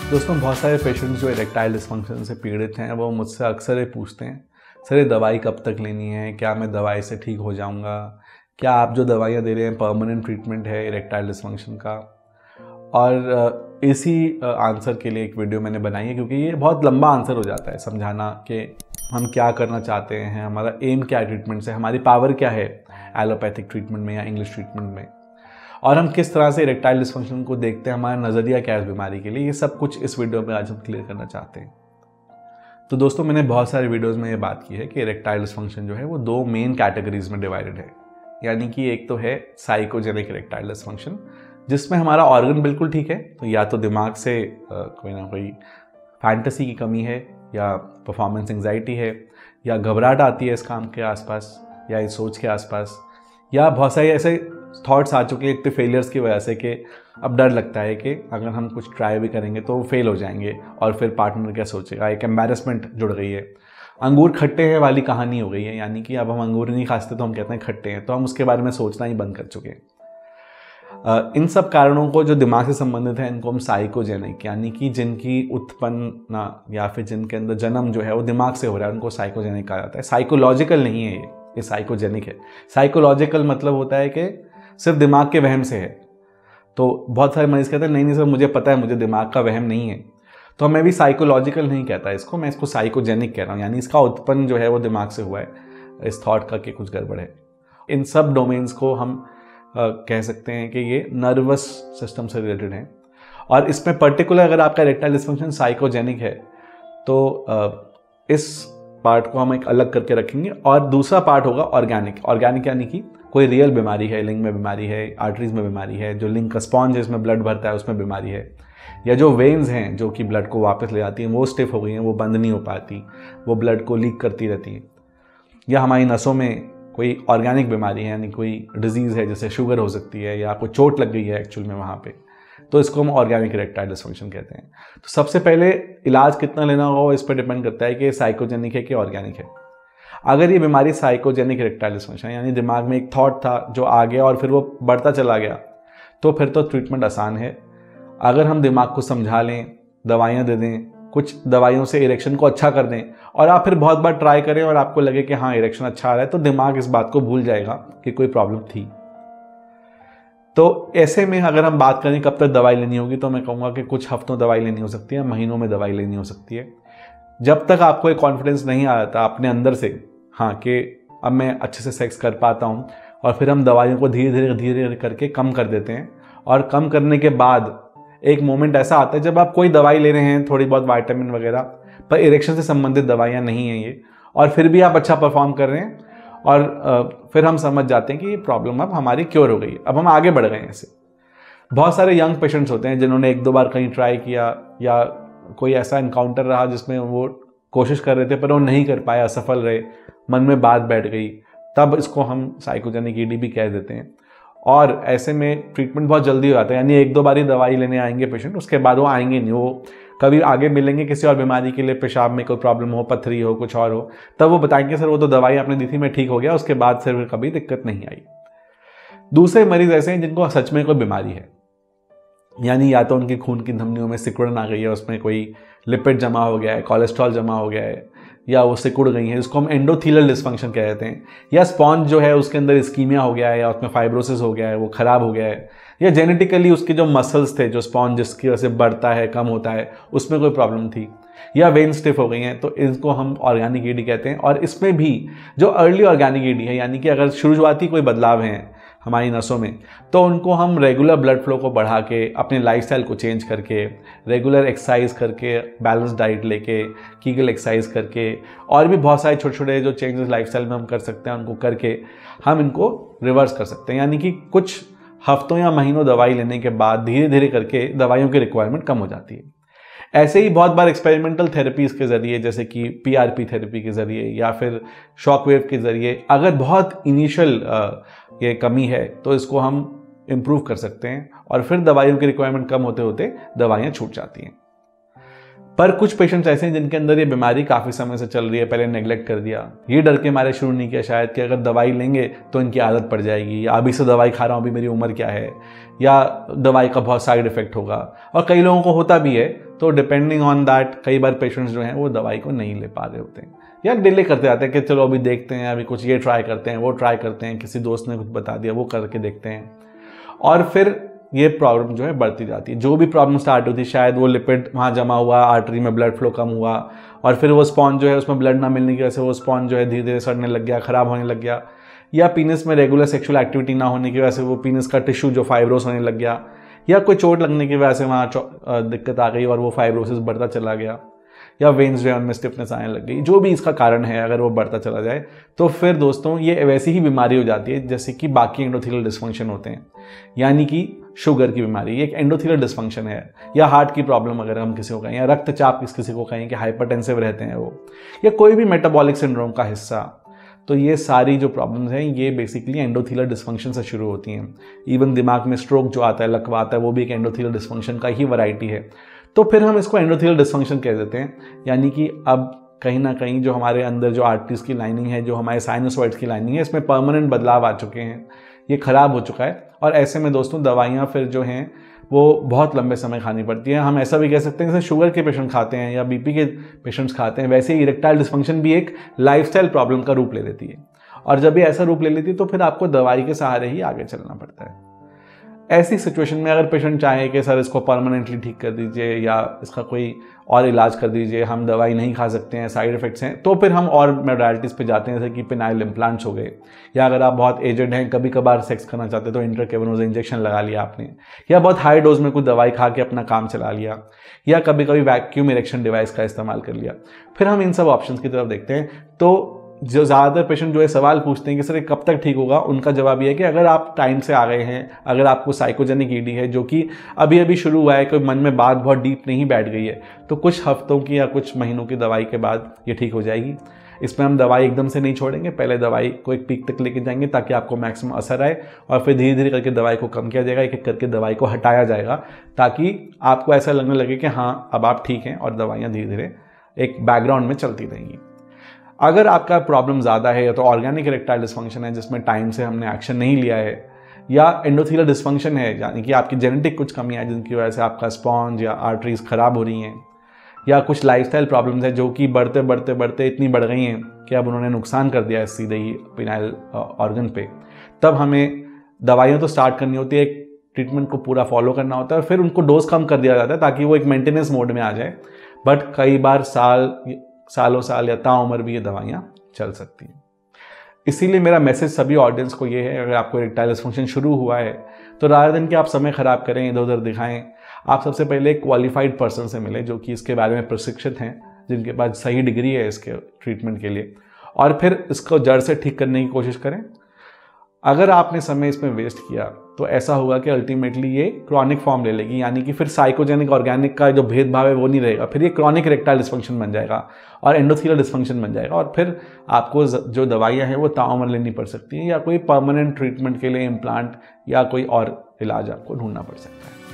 दोस्तों, बहुत सारे पेशेंट्स जो इरेक्टाइल डिस्फंक्शन से पीड़ित हैं वो मुझसे अक्सर ये पूछते हैं, सर ये दवाई कब तक लेनी है, क्या मैं दवाई से ठीक हो जाऊंगा, क्या आप जो दवाइयाँ दे रहे हैं परमानेंट ट्रीटमेंट है इरेक्टाइल डिस्फंक्शन का। और इसी आंसर के लिए एक वीडियो मैंने बनाई है, क्योंकि ये बहुत लंबा आंसर हो जाता है समझाना कि हम क्या करना चाहते हैं, हमारा एम क्या है ट्रीटमेंट से, हमारी पावर क्या है एलोपैथिक ट्रीटमेंट में या इंग्लिश ट्रीटमेंट में, और हम किस तरह से इरेक्टाइल डिस्फंक्शन को देखते हैं, हमारा नज़रिया क्या है इस बीमारी के लिए। ये सब कुछ इस वीडियो में आज हम क्लियर करना चाहते हैं। तो दोस्तों, मैंने बहुत सारे वीडियोस में ये बात की है कि इरेक्टाइल डिस्फंक्शन जो है वो दो मेन कैटेगरीज में डिवाइडेड है। यानी कि एक तो है साइकोजेनिक इरेक्टाइल डिस्फंक्शन, जिसमें हमारा ऑर्गन बिल्कुल ठीक है, तो या तो दिमाग से कोई ना कोई फैंटेसी की कमी है, या परफॉर्मेंस एंग्जाइटी है, या घबराहट आती है इस काम के आसपास या इस सोच के आसपास, या बहुत सारे ऐसे थॉट्स आ चुके हैं इतने फेलियर्स की वजह से कि अब डर लगता है कि अगर हम कुछ ट्राई भी करेंगे तो फेल हो जाएंगे और फिर पार्टनर क्या सोचेगा, एक एम्बैरेसमेंट जुड़ गई है। अंगूर खट्टे हैं वाली कहानी हो गई है, यानी कि अब हम अंगूर नहीं खाते तो हम कहते हैं खट्टे हैं, तो हम उसके बारे में सोचना ही बंद कर चुके हैं। इन सब कारणों को जो दिमाग से संबंधित है इनको हम साइकोजेनिक, यानी कि जिनकी उत्पन्न या फिर जिनके अंदर जन्म जो है वो दिमाग से हो रहा है, उनको साइकोजेनिक कहा जाता है। साइकोलॉजिकल नहीं है ये साइकोजेनिक है। साइकोलॉजिकल मतलब होता है कि सिर्फ दिमाग के वहम से है। तो बहुत सारे मरीज कहते हैं नहीं सर मुझे पता है, मुझे दिमाग का वहम नहीं है। तो मैं भी साइकोलॉजिकल नहीं कहता इसको, मैं इसको साइकोजेनिक कह रहा हूँ, यानी इसका उत्पन्न जो है वो दिमाग से हुआ है, इस थॉट का कि कुछ गड़बड़ है। इन सब डोमेन्स को हम कह सकते हैं कि ये नर्वस सिस्टम से रिलेटेड है। और इसमें पर्टिकुलर अगर आपका इरेक्टाइल डिस्फंक्शन साइकोजेनिक है तो इस पार्ट को हम एक अलग करके रखेंगे, और दूसरा पार्ट होगा ऑर्गेनिक। ऑर्गेनिक यानी कि कोई रियल बीमारी है, लिंग में बीमारी है, आर्टरीज में बीमारी है, जो लिंग का स्पॉन्ज है इसमें ब्लड भरता है उसमें बीमारी है, या जो वेन्स हैं जो कि ब्लड को वापस ले जाती हैं वो स्टिफ हो गई हैं, वो बंद नहीं हो पाती, वो ब्लड को लीक करती रहती हैं, या हमारी नसों में कोई ऑर्गेनिक बीमारी है, यानी कोई डिजीज़ है जैसे शुगर हो सकती है, या कोई चोट लग गई है एक्चुअल में वहाँ पे, तो इसको हम ऑर्गेनिक इरेक्टाइल डिस्फंक्शन कहते हैं। तो सबसे पहले इलाज कितना लेना होगा इस पर डिपेंड करता है कि साइकोजेनिक है कि ऑर्गेनिक है। अगर ये बीमारी साइकोजेनिक इरेक्टाइल डिस्फंक्शन यानी दिमाग में एक थॉट था जो आ गया और फिर वो बढ़ता चला गया, तो फिर तो ट्रीटमेंट आसान है। अगर हम दिमाग को समझा लें, दवाइयाँ दे दें, कुछ दवाइयों से इरेक्शन को अच्छा कर दें, और आप फिर बहुत बार ट्राई करें और आपको लगे कि हाँ इरेक्शन अच्छा आ रहा है, तो दिमाग इस बात को भूल जाएगा कि कोई प्रॉब्लम थी। तो ऐसे में अगर हम बात करें कब तक दवाई लेनी होगी, तो मैं कहूँगा कि कुछ हफ्तों दवाई लेनी हो सकती है, महीनों में दवाई लेनी हो सकती है। जब तक आपको एक कॉन्फिडेंस नहीं आ जाता अपने अंदर से, हाँ कि अब मैं अच्छे से सेक्स कर पाता हूँ, और फिर हम दवाइयों को धीरे धीरे करके कम कर देते हैं, और कम करने के बाद एक मोमेंट ऐसा आता है जब आप कोई दवाई ले रहे हैं, थोड़ी बहुत विटामिन वगैरह, पर इरेक्शन से संबंधित दवाइयाँ नहीं हैं ये, और फिर भी आप अच्छा परफॉर्म कर रहे हैं, और फिर हम समझ जाते हैं कि ये प्रॉब्लम अब हमारी क्योर हो गई, अब हम आगे बढ़ गए हैं ऐसे। बहुत सारे यंग पेशेंट्स होते हैं जिन्होंने एक दो बार कहीं ट्राई किया, या कोई ऐसा इनकाउंटर रहा जिसमें वो कोशिश कर रहे थे पर वो नहीं कर पाए, असफल रहे, मन में बात बैठ गई, तब इसको हम साइकोजेनिक ईडी भी कह देते हैं। और ऐसे में ट्रीटमेंट बहुत जल्दी हो जाता है, यानी एक दो बार ही दवाई लेने आएंगे पेशेंट, उसके बाद वो आएंगे नहीं, वो कभी आगे मिलेंगे किसी और बीमारी के लिए, पेशाब में कोई प्रॉब्लम हो, पथरी हो, कुछ और हो, तब वो बताएंगे सर वो तो दवाई आपने दी थी मैं ठीक हो गया, उसके बाद से फिर कभी दिक्कत नहीं आई। दूसरे मरीज ऐसे हैं जिनको सच में कोई बीमारी है, यानी या तो उनकी खून की धमनियों में सिकुड़न आ गई है, उसमें कोई लिपिड जमा हो गया है, कोलेस्ट्रॉल जमा हो गया है, या वो सिकुड़ गई है, जिसको हम एंडोथीलियल डिस्फंक्शन कहते हैं, या स्पॉन्ज जो है उसके अंदर इस्कीमिया हो गया है, या उसमें फाइब्रोसिस हो गया है, वो खराब हो गया है, या जेनेटिकली उसके जो मसल्स थे, जो स्पॉन्ज जिसकी वजह से बढ़ता है कम होता है, उसमें कोई प्रॉब्लम थी, या वेन स्टिफ हो गई हैं, तो इनको हम ऑर्गेनिक ईडी कहते हैं। और इसमें भी जो अर्ली ऑर्गेनिक ईडी है, यानी कि अगर शुरुआती कोई बदलाव हैं हमारी नसों में, तो उनको हम रेगुलर ब्लड फ्लो को बढ़ा के, अपने लाइफस्टाइल को चेंज करके, रेगुलर एक्सरसाइज करके, बैलेंस डाइट लेके, कीगल एक्सरसाइज करके, और भी बहुत सारे छोटे छोटे जो चेंजेस लाइफस्टाइल में हम कर सकते हैं, उनको करके हम इनको रिवर्स कर सकते हैं। यानी कि कुछ हफ्तों या महीनों दवाई लेने के बाद धीरे धीरे करके दवाइयों की रिक्वायरमेंट कम हो जाती है। ऐसे ही बहुत बार एक्सपेरिमेंटल थेरेपीज के ज़रिए, जैसे कि पीआरपी थेरेपी के ज़रिए या फिर शॉक वेव के ज़रिए, अगर बहुत इनिशियल ये कमी है तो इसको हम इम्प्रूव कर सकते हैं, और फिर दवाइयों की रिक्वायरमेंट कम होते होते दवाइयाँ छूट जाती हैं। पर कुछ पेशेंट्स ऐसे हैं जिनके अंदर ये बीमारी काफ़ी समय से चल रही है, पहले नेग्लेक्ट कर दिया, ये डर के मारे शुरू नहीं किया शायद कि अगर दवाई लेंगे तो इनकी आदत पड़ जाएगी, या अभी से दवाई खा रहा हूँ, अभी मेरी उम्र क्या है, या दवाई का बहुत साइड इफेक्ट होगा। और कई लोगों को होता भी है, तो डिपेंडिंग ऑन दैट कई बार पेशेंट्स जो हैं वो दवाई को नहीं ले पा रहे होते हैं या डिले करते जाते हैं कि चलो अभी देखते हैं, अभी कुछ ये ट्राई करते हैं, वो ट्राई करते हैं, किसी दोस्त ने कुछ बता दिया वो करके देखते हैं, और फिर ये प्रॉब्लम जो है बढ़ती जाती है। जो भी प्रॉब्लम स्टार्ट होती है, शायद वो लिपिड वहाँ जमा हुआ, आर्टरी में ब्लड फ्लो कम हुआ, और फिर वो स्पॉन्ज जो है उसमें ब्लड ना मिलने की वजह से वो स्पॉन्ज जो है धीरे धीरे सड़ने लग गया, ख़राब होने लग गया, या पीनस में रेगुलर सेक्सुअल एक्टिविटी ना होने की वजह से वो पीनस का टिश्यू जो फाइब्रोस होने लग गया, या कोई चोट लगने की वजह से वहाँ दिक्कत आ गई और वो फाइब्रोसिस बढ़ता चला गया, या वेन्स जो है उनमें स्टिफनेस आने लग गई। जो भी इसका कारण है, अगर वो बढ़ता चला जाए तो फिर दोस्तों ये वैसी ही बीमारी हो जाती है जैसे कि बाकी एंडोथेलियल डिस्फंक्शन होते हैं, यानी कि शुगर की बीमारी, ये एक एंडोथेलियल डिस्फंक्शन है, या हार्ट की प्रॉब्लम अगर हम किसी को कहें, या रक्तचाप किसी को कहें कि हाइपरटेंसिव रहते हैं वो, या कोई भी मेटाबॉलिक सिंड्रोम का हिस्सा। तो ये सारी जो प्रॉब्लम्स हैं ये बेसिकली एंडोथेलियल डिस्फंक्शन से शुरू होती हैं। इवन दिमाग में स्ट्रोक जो आता है, लकवा आता है, वो भी एक एंडोथेलियल डिस्फंक्शन का ही वैरायटी है। तो फिर हम इसको एंडोथेलियल डिस्फंक्शन कह देते हैं, यानी कि अब कहीं ना कहीं जो हमारे अंदर जो आर्टरीज की लाइनिंग है, जो हमारे साइनोसॉइड्स की लाइनिंग है, इसमें परमानेंट बदलाव आ चुके हैं, ये ख़राब हो चुका है। और ऐसे में दोस्तों दवाइयाँ फिर जो हैं वो बहुत लंबे समय खानी पड़ती हैं। हम ऐसा भी कह सकते हैं जैसे शुगर के पेशेंट खाते हैं या बीपी के पेशेंट्स खाते हैं, वैसे ही इरेक्टाइल डिस्फंक्शन भी एक लाइफस्टाइल प्रॉब्लम का रूप ले लेती है, और जब ये ऐसा रूप ले लेती है तो फिर आपको दवाई के सहारे ही आगे चलना पड़ता है। ऐसी सिचुएशन में अगर पेशेंट चाहे कि सर इसको परमानेंटली ठीक कर दीजिए या इसका कोई और इलाज कर दीजिए, हम दवाई नहीं खा सकते हैं, साइड इफ़ेक्ट्स हैं, तो फिर हम और मोडालिटीज़ पे जाते हैं, जैसे कि पेनाइल इम्प्लांट्स हो गए, या अगर आप बहुत एजेड हैं, कभी कभार सेक्स करना चाहते हैं तो इंट्राकेवनोज इंजेक्शन लगा लिया आपने, या बहुत हाई डोज में कुछ दवाई खा के अपना काम चला लिया, या कभी कभी वैक्यूम इरेक्शन डिवाइस का इस्तेमाल कर लिया। फिर हम इन सब ऑप्शंस की तरफ देखते हैं। तो जो ज़्यादातर पेशेंट जो है सवाल पूछते हैं कि सर कब तक ठीक होगा, उनका जवाब ये है कि अगर आप टाइम से आ गए हैं, अगर आपको साइकोजेनिक ईडी है जो कि अभी अभी शुरू हुआ है, कोई मन में बात बहुत डीप नहीं बैठ गई है, तो कुछ हफ्तों की या कुछ महीनों की दवाई के बाद ये ठीक हो जाएगी। इसमें हम दवाई एकदम से नहीं छोड़ेंगे, पहले दवाई को एक पीक तक लेके जाएंगे ताकि आपको मैक्सिमम असर आए, और फिर धीरे धीरे करके दवाई को कम किया जाएगा, एक एक करके दवाई को हटाया जाएगा, ताकि आपको ऐसा लगने लगे कि हाँ अब आप ठीक हैं, और दवाइयाँ धीरे धीरे एक बैकग्राउंड में चलती रहेंगी। अगर आपका प्रॉब्लम ज़्यादा है, या तो ऑर्गेनिक इरेक्टाइल डिस्फंक्शन है जिसमें टाइम से हमने एक्शन नहीं लिया है, या एंडोथेलियल डिस्फंक्शन है यानी कि आपकी जेनेटिक कुछ कमी है जिनकी वजह से आपका स्पॉन्ज या आर्टरीज ख़राब हो रही हैं, या कुछ लाइफस्टाइल प्रॉब्लम्स है जो कि बढ़ते बढ़ते बढ़ते इतनी बढ़ गई हैं कि अब उन्होंने नुकसान कर दिया है सीधे ही पिनाइल ऑर्गन पे, तब हमें दवाइयाँ तो स्टार्ट करनी होती है, एक ट्रीटमेंट को पूरा फॉलो करना होता है, और फिर उनको डोज कम कर दिया जाता है ताकि वो एक मेंटेनेंस मोड में आ जाए। बट कई बार सालों साल या ताउम्र भी ये दवाइयाँ चल सकती हैं। इसीलिए मेरा मैसेज सभी ऑडियंस को ये है, अगर आपको इरेक्टाइल डिस्फंक्शन शुरू हुआ है तो रादर देन कि आप समय ख़राब करें, इधर उधर दिखाएं, आप सबसे पहले एक क्वालिफाइड पर्सन से मिलें जो कि इसके बारे में प्रशिक्षित हैं, जिनके पास सही डिग्री है इसके ट्रीटमेंट के लिए, और फिर इसको जड़ से ठीक करने की कोशिश करें। अगर आपने समय इसमें वेस्ट किया तो ऐसा होगा कि अल्टीमेटली ये क्रॉनिक फॉर्म ले लेगी, यानी कि फिर साइकोजेनिक ऑर्गेनिक का जो भेदभाव है वो नहीं रहेगा, फिर ये क्रॉनिक इरेक्टाइल डिस्फंक्शन बन जाएगा और एंडोथेलियल डिस्फंक्शन बन जाएगा, और फिर आपको जो दवाइयाँ हैं वो ताउम्र लेनी पड़ सकती हैं, या कोई परमानेंट ट्रीटमेंट के लिए इम्प्लांट या कोई और इलाज आपको ढूंढना पड़ सकता है।